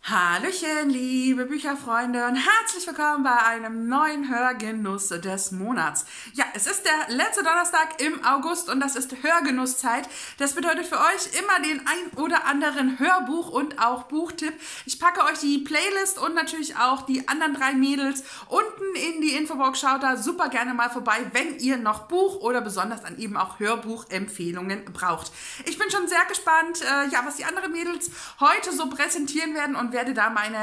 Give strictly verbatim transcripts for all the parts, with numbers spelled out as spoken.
Hallöchen, liebe Bücherfreunde und herzlich willkommen bei einem neuen Hörgenuss des Monats. Ja, es ist der letzte Donnerstag im August und das ist Hörgenusszeit. Das bedeutet für euch immer den ein oder anderen Hörbuch und auch Buchtipp. Ich packe euch die Playlist und natürlich auch die anderen drei Mädels unten in die Infobox. Schaut da super gerne mal vorbei, wenn ihr noch Buch- oder besonders dann eben auch Hörbuchempfehlungen braucht. Ich bin schon sehr gespannt, äh, ja, was die anderen Mädels heute so präsentieren werden und werde da meine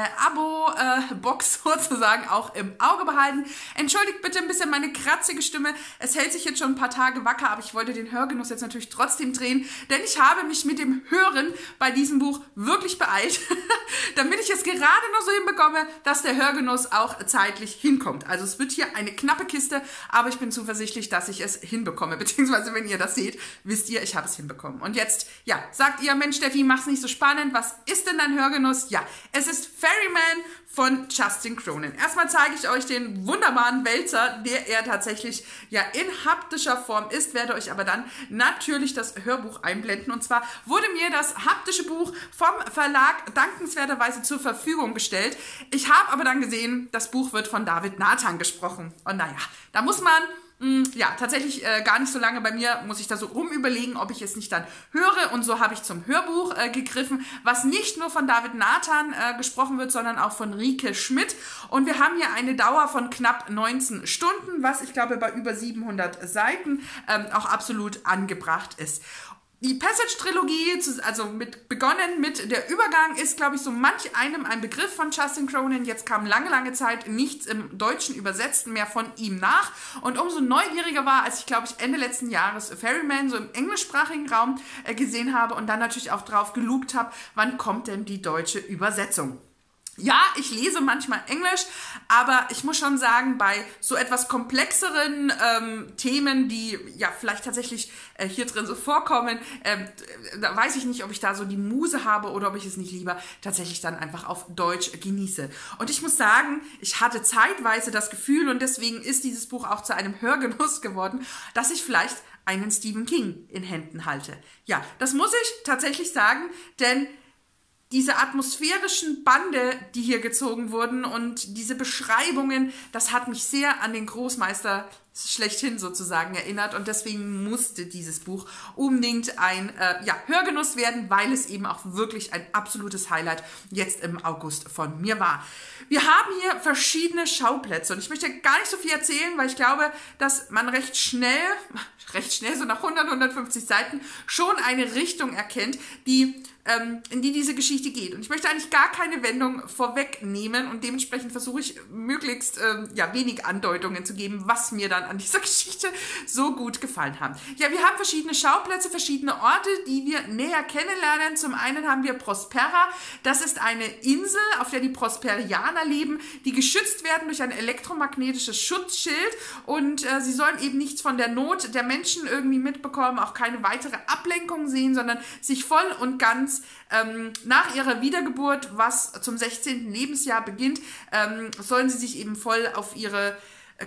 Abo-Box sozusagen auch im Auge behalten. Entschuldigt bitte ein bisschen meine kratzige Stimme. Es hält sich jetzt schon ein paar Tage wacker, aber ich wollte den Hörgenuss jetzt natürlich trotzdem drehen, denn ich habe mich mit dem Hören bei diesem Buch wirklich beeilt, damit ich es gerade noch so hinbekomme, dass der Hörgenuss auch zeitlich hinkommt. Also es wird hier eine knappe Kiste, aber ich bin zuversichtlich, dass ich es hinbekomme. Beziehungsweise, wenn ihr das seht, wisst ihr, ich habe es hinbekommen. Und jetzt, ja, sagt ihr, Mensch, Steffi, mach's nicht so spannend. Was ist denn dein Hörgenuss? Ja, es ist Ferryman von Justin Cronin. Erstmal zeige ich euch den wunderbaren Wälzer, der er tatsächlich ja in haptischer Form ist, werde euch aber dann natürlich das Hörbuch einblenden. Und zwar wurde mir das haptische Buch vom Verlag dankenswerterweise zur Verfügung gestellt. Ich habe aber dann gesehen, das Buch wird von David Nathan gesprochen. Und naja, da muss man ja, tatsächlich äh, gar nicht so lange bei mir, muss ich da so rumüberlegen, ob ich es nicht dann höre. Und so habe ich zum Hörbuch äh, gegriffen, was nicht nur von David Nathan äh, gesprochen wird, sondern auch von Rike Schmidt. Und wir haben hier eine Dauer von knapp neunzehn Stunden, was ich glaube bei über siebenhundert Seiten ähm, auch absolut angebracht ist. Die Passage-Trilogie, also mit, begonnen mit der Übergang, ist, glaube ich, so manch einem ein Begriff von Justin Cronin. Jetzt kam lange, lange Zeit nichts im Deutschen übersetzt mehr von ihm nach. Und umso neugieriger war, als ich, glaube ich, Ende letzten Jahres Ferryman so im englischsprachigen Raum äh, gesehen habe und dann natürlich auch drauf gelugt habe, wann kommt denn die deutsche Übersetzung? Ja, ich lese manchmal Englisch, aber ich muss schon sagen, bei so etwas komplexeren ähm, Themen, die ja vielleicht tatsächlich äh, hier drin so vorkommen, äh, da weiß ich nicht, ob ich da so die Muse habe oder ob ich es nicht lieber tatsächlich dann einfach auf Deutsch genieße. Und ich muss sagen, ich hatte zeitweise das Gefühl, und deswegen ist dieses Buch auch zu einem Hörgenuss geworden, dass ich vielleicht einen Stephen King in Händen halte. Ja, das muss ich tatsächlich sagen, denn diese atmosphärischen Bande, die hier gezogen wurden und diese Beschreibungen, das hat mich sehr an den Großmeister schlechthin sozusagen erinnert und deswegen musste dieses Buch unbedingt ein äh, ja, Hörgenuss werden, weil es eben auch wirklich ein absolutes Highlight jetzt im August von mir war. Wir haben hier verschiedene Schauplätze und ich möchte gar nicht so viel erzählen, weil ich glaube, dass man recht schnell, recht schnell, so nach hundert, hundertfünfzig Seiten schon eine Richtung erkennt, die ähm, in die diese Geschichte geht. Und ich möchte eigentlich gar keine Wendung vorwegnehmen und dementsprechend versuche ich möglichst ähm, ja, wenig Andeutungen zu geben, was mir dann an dieser Geschichte so gut gefallen haben. Ja, wir haben verschiedene Schauplätze, verschiedene Orte, die wir näher kennenlernen. Zum einen haben wir Prospera. Das ist eine Insel, auf der die Prosperianer leben, die geschützt werden durch ein elektromagnetisches Schutzschild und äh, sie sollen eben nichts von der Not der Menschen irgendwie mitbekommen, auch keine weitere Ablenkung sehen, sondern sich voll und ganz ähm, nach ihrer Wiedergeburt, was zum sechzehnten Lebensjahr beginnt, ähm, sollen sie sich eben voll auf ihre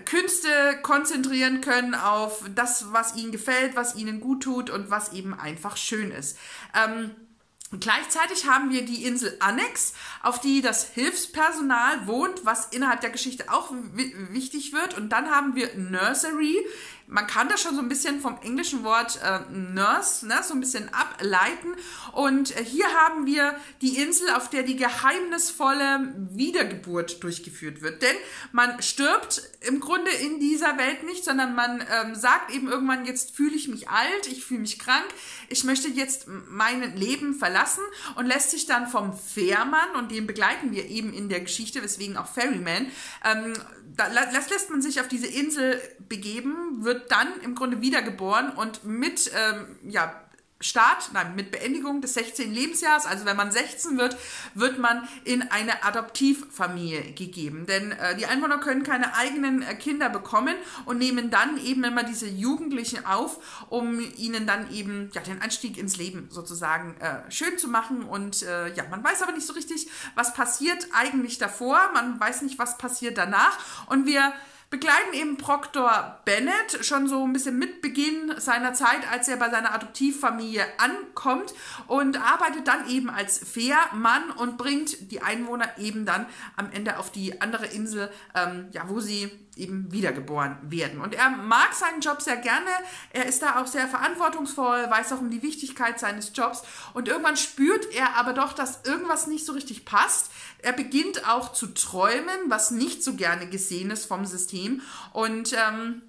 Künste konzentrieren können, auf das, was ihnen gefällt, was ihnen gut tut und was eben einfach schön ist. Ähm, Gleichzeitig haben wir die Insel Annex, auf die das Hilfspersonal wohnt, was innerhalb der Geschichte auch wichtig wird. Und dann haben wir Nursery. Man kann das schon so ein bisschen vom englischen Wort äh, Nurse, ne, so ein bisschen ableiten. Und äh, hier haben wir die Insel, auf der die geheimnisvolle Wiedergeburt durchgeführt wird. Denn man stirbt im Grunde in dieser Welt nicht, sondern man ähm, sagt eben irgendwann, jetzt fühle ich mich alt, ich fühle mich krank, ich möchte jetzt mein Leben verlassen und lässt sich dann vom Fährmann, und den begleiten wir eben in der Geschichte, weswegen auch Ferryman, ähm, da lässt, lässt man sich auf diese Insel begeben, wird dann im Grunde wiedergeboren und mit ähm, ja, Start, nein, mit Beendigung des sechzehnten Lebensjahres, also wenn man sechzehn wird, wird man in eine Adoptivfamilie gegeben. Denn äh, die Einwohner können keine eigenen äh, Kinder bekommen und nehmen dann eben immer diese Jugendlichen auf, um ihnen dann eben ja, den Einstieg ins Leben sozusagen äh, schön zu machen. Und äh, ja, man weiß aber nicht so richtig, was passiert eigentlich davor, man weiß nicht, was passiert danach. Und wir begleiten eben Proctor Bennett schon so ein bisschen mit Beginn seiner Zeit, als er bei seiner Adoptivfamilie ankommt und arbeitet dann eben als Fährmann und bringt die Einwohner eben dann am Ende auf die andere Insel, ähm, ja, wo sie eben wiedergeboren werden. Und er mag seinen Job sehr gerne, er ist da auch sehr verantwortungsvoll, weiß auch um die Wichtigkeit seines Jobs und irgendwann spürt er aber doch, dass irgendwas nicht so richtig passt. Er beginnt auch zu träumen, was nicht so gerne gesehen ist vom System und ähm,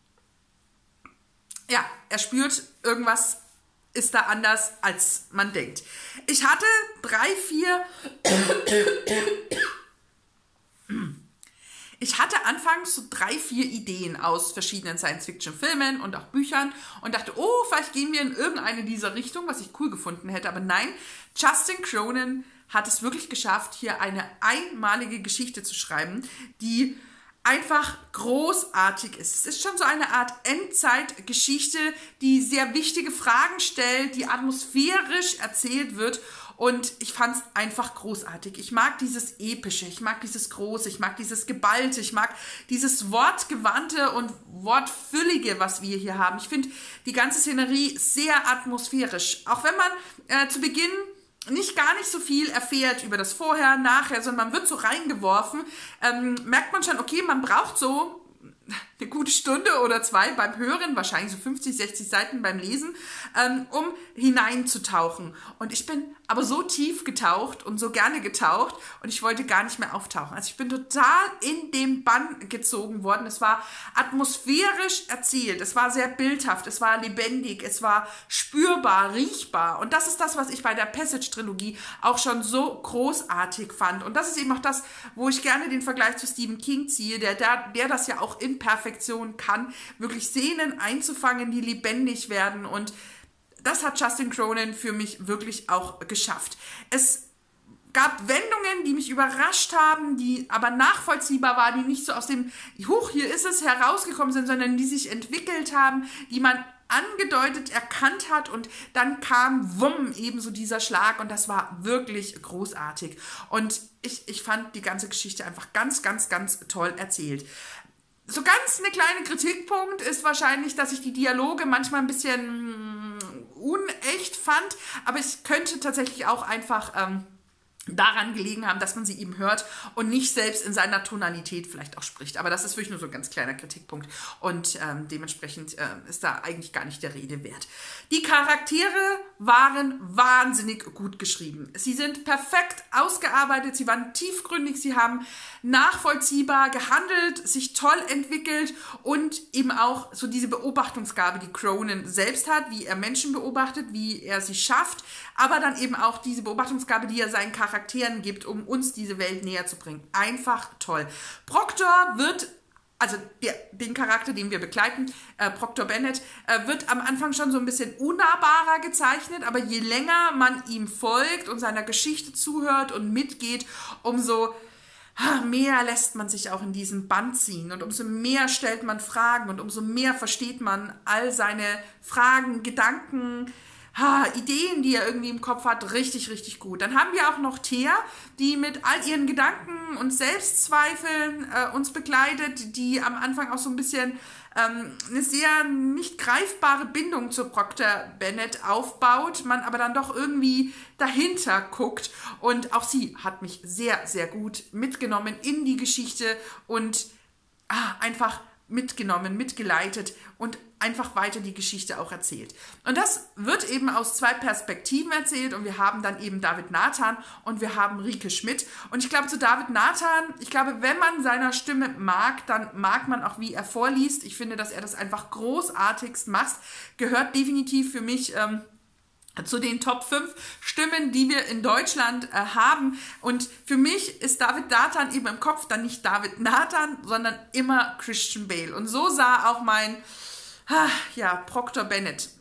ja, er spürt, irgendwas ist da anders, als man denkt. Ich hatte drei, vier... Ich hatte anfangs so drei, vier Ideen aus verschiedenen Science-Fiction-Filmen und auch Büchern und dachte, oh, vielleicht gehen wir in irgendeine dieser Richtungen, was ich cool gefunden hätte. Aber nein, Justin Cronin hat es wirklich geschafft, hier eine einmalige Geschichte zu schreiben, die einfach großartig ist. Es ist schon so eine Art Endzeitgeschichte, die sehr wichtige Fragen stellt, die atmosphärisch erzählt wird. Und ich fand es einfach großartig. Ich mag dieses Epische, ich mag dieses Große, ich mag dieses Geballte, ich mag dieses Wortgewandte und Wortfüllige, was wir hier haben. Ich finde die ganze Szenerie sehr atmosphärisch. Auch wenn man äh, zu Beginn nicht gar nicht so viel erfährt über das Vorher, Nachher, sondern man wird so reingeworfen, ähm, merkt man schon, okay, man braucht so eine gute Stunde oder zwei beim Hören, wahrscheinlich so fünfzig, sechzig Seiten beim Lesen, ähm, um hineinzutauchen. Und ich bin aber so tief getaucht und so gerne getaucht und ich wollte gar nicht mehr auftauchen. Also ich bin total in den Bann gezogen worden. Es war atmosphärisch erzählt, es war sehr bildhaft, es war lebendig, es war spürbar, riechbar. Und das ist das, was ich bei der Passage-Trilogie auch schon so großartig fand. Und das ist eben auch das, wo ich gerne den Vergleich zu Stephen King ziehe, der, der, der das ja auch in Perfektion kann, wirklich Szenen einzufangen, die lebendig werden, und das hat Justin Cronin für mich wirklich auch geschafft. Es gab Wendungen, die mich überrascht haben, die aber nachvollziehbar waren, die nicht so aus dem Huch, hier ist es herausgekommen sind, sondern die sich entwickelt haben, die man angedeutet erkannt hat, und dann kam wumm ebenso dieser Schlag, und das war wirklich großartig. Und ich, ich fand die ganze Geschichte einfach ganz, ganz, ganz toll erzählt. So ganz eine kleine Kritikpunkt ist wahrscheinlich, dass ich die Dialoge manchmal ein bisschen unecht fand, aber es könnte tatsächlich auch einfach ähm, daran gelegen haben, dass man sie eben hört und nicht selbst in seiner Tonalität vielleicht auch spricht. Aber das ist wirklich nur so ein ganz kleiner Kritikpunkt, und ähm, dementsprechend äh, ist da eigentlich gar nicht der Rede wert. Die Charaktere waren wahnsinnig gut geschrieben. Sie sind perfekt ausgearbeitet, sie waren tiefgründig, sie haben nachvollziehbar gehandelt, sich toll entwickelt und eben auch so diese Beobachtungsgabe, die Cronin selbst hat, wie er Menschen beobachtet, wie er sie schafft, aber dann eben auch diese Beobachtungsgabe, die er seinen Charakteren gibt, um uns diese Welt näher zu bringen. Einfach toll. Proctor wird, also der, den Charakter, den wir begleiten, äh, Proctor Bennett, äh, wird am Anfang schon so ein bisschen unnahbarer gezeichnet, aber je länger man ihm folgt und seiner Geschichte zuhört und mitgeht, umso mehr lässt man sich auch in diesen Bann ziehen, und umso mehr stellt man Fragen und umso mehr versteht man all seine Fragen, Gedanken, Ha, Ideen, die er irgendwie im Kopf hat, richtig, richtig gut. Dann haben wir auch noch Thea, die mit all ihren Gedanken und Selbstzweifeln äh, uns begleitet, die am Anfang auch so ein bisschen ähm, eine sehr nicht greifbare Bindung zu Proctor Bennett aufbaut, man aber dann doch irgendwie dahinter guckt, und auch sie hat mich sehr, sehr gut mitgenommen in die Geschichte und ah, einfach mitgenommen, mitgeleitet und einfach weiter die Geschichte auch erzählt. Und das wird eben aus zwei Perspektiven erzählt, und wir haben dann eben David Nathan und wir haben Rike Schmidt. Und ich glaube, zu David Nathan, ich glaube, wenn man seiner Stimme mag, dann mag man auch, wie er vorliest. Ich finde, dass er das einfach großartigst macht. Gehört definitiv für mich ähm, zu den Top fünf Stimmen, die wir in Deutschland äh, haben. Und für mich ist David Nathan eben im Kopf dann nicht David Nathan, sondern immer Christian Bale. Und so sah auch mein, ah, ja, Proctor Bennett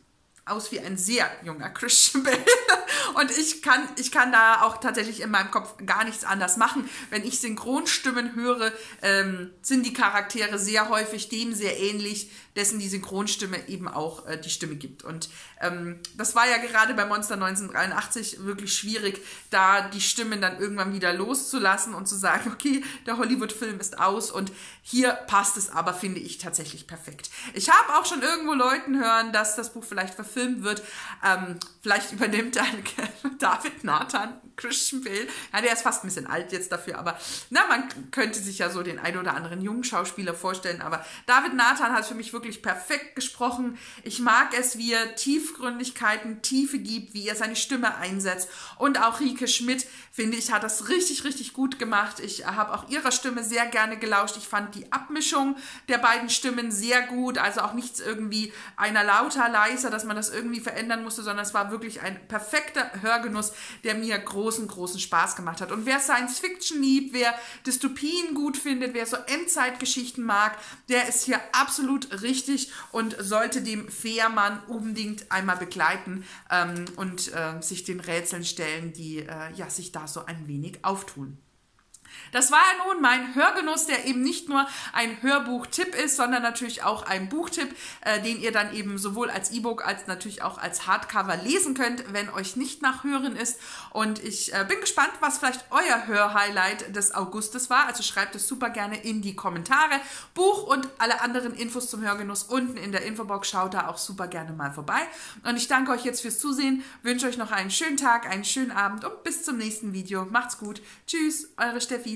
aus wie ein sehr junger Christian Bale. Und ich kann, ich kann da auch tatsächlich in meinem Kopf gar nichts anders machen. Wenn ich Synchronstimmen höre, ähm, sind die Charaktere sehr häufig dem sehr ähnlich, dessen die Synchronstimme eben auch äh, die Stimme gibt. Und ähm, das war ja gerade bei Monster neunzehnhundertdreiundachtzig wirklich schwierig, da die Stimmen dann irgendwann wieder loszulassen und zu sagen, okay, der Hollywood-Film ist aus. Und hier passt es aber, finde ich, tatsächlich perfekt. Ich habe auch schon irgendwo Leuten hören, dass das Buch vielleicht verfilmt wird. Ähm, vielleicht übernimmt dann David Nathan Christian Bale. Ja, der ist fast ein bisschen alt jetzt dafür, aber na, man könnte sich ja so den ein oder anderen jungen Schauspieler vorstellen. Aber David Nathan hat für mich wirklich perfekt gesprochen. Ich mag es, wie er Tiefgründigkeiten, Tiefe gibt, wie er seine Stimme einsetzt. Und auch Rike Schmidt, finde ich, hat das richtig, richtig gut gemacht. Ich habe auch ihrer Stimme sehr gerne gelauscht. Ich fand die Abmischung der beiden Stimmen sehr gut. Also auch nichts irgendwie einer lauter, leiser, dass man das irgendwie verändern musste, sondern es war wirklich ein perfekter Hörgenuss, der mir großen, großen Spaß gemacht hat. Und wer Science Fiction liebt, wer Dystopien gut findet, wer so Endzeitgeschichten mag, der ist hier absolut richtig und sollte dem Fährmann unbedingt einmal begleiten ähm, und äh, sich den Rätseln stellen, die äh, ja, sich da so ein wenig auftun. Das war ja nun mein Hörgenuss, der eben nicht nur ein Hörbuch-Tipp ist, sondern natürlich auch ein Buchtipp, äh, den ihr dann eben sowohl als E-Book als natürlich auch als Hardcover lesen könnt, wenn euch nicht nach Hören ist. Und ich äh, bin gespannt, was vielleicht euer Hörhighlight des Augustes war. Also schreibt es super gerne in die Kommentare. Buch und alle anderen Infos zum Hörgenuss unten in der Infobox. Schaut da auch super gerne mal vorbei. Und ich danke euch jetzt fürs Zusehen, wünsche euch noch einen schönen Tag, einen schönen Abend und bis zum nächsten Video. Macht's gut. Tschüss, eure Steffi.